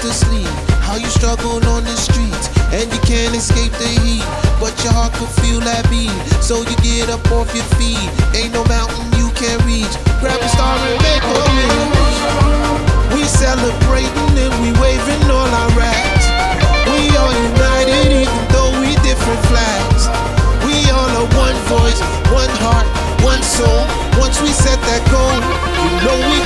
to sleep. How you struggle on the streets and you can't escape the heat, but your heart can feel that beat. So you get up off your feet. Ain't no mountain you can't reach. Grab a star and make a wish. We celebrating and we waving all our rags. We all united even though we different flags. We all are one voice, one heart, one soul. Once we set that goal, you know we